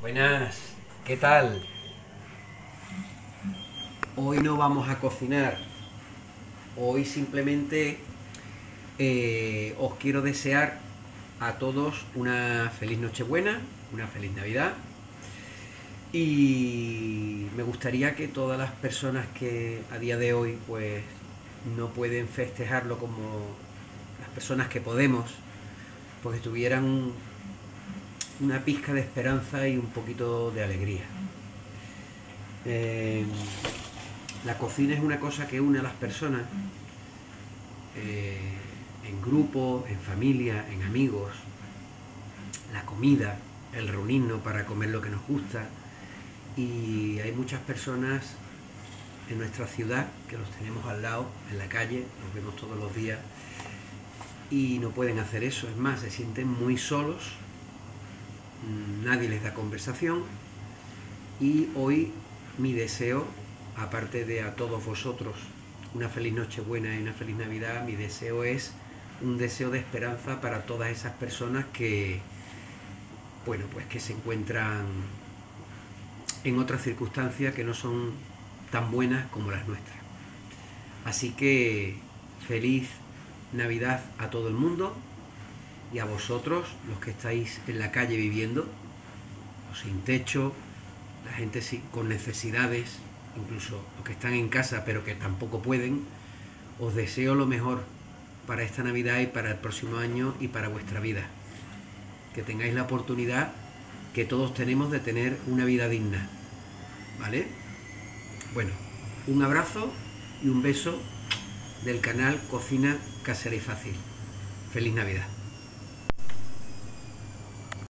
Buenas, ¿qué tal? Hoy no vamos a cocinar. Hoy simplemente os quiero desear a todos una feliz Nochebuena, una feliz Navidad. Y me gustaría que todas las personas que a día de hoy pues no pueden festejarlo como las personas que podemos, pues que tuvieran una pizca de esperanza y un poquito de alegría. Eh, la cocina es una cosa que une a las personas, eh, en grupo, en familia, en amigos. La comida, el reunirnos para comer lo que nos gusta. Y hay muchas personas en nuestra ciudad que los tenemos al lado, en la calle, los vemos todos los días y no pueden hacer eso. Es más, se sienten muy solos, nadie les da conversación. Y hoy mi deseo, aparte de a todos vosotros una feliz Nochebuena y una feliz Navidad, mi deseo es un deseo de esperanza para todas esas personas que, bueno, pues que se encuentran en otras circunstancias que no son tan buenas como las nuestras. Así que feliz Navidad a todo el mundo y a vosotros, los que estáis en la calle viviendo, los sin techo, la gente con necesidades, incluso los que están en casa pero que tampoco pueden. Os deseo lo mejor para esta Navidad y para el próximo año y para vuestra vida. Que tengáis la oportunidad que todos tenemos de tener una vida digna, ¿vale? Bueno, un abrazo y un beso del canal Cocina Casera y Fácil. Feliz Navidad.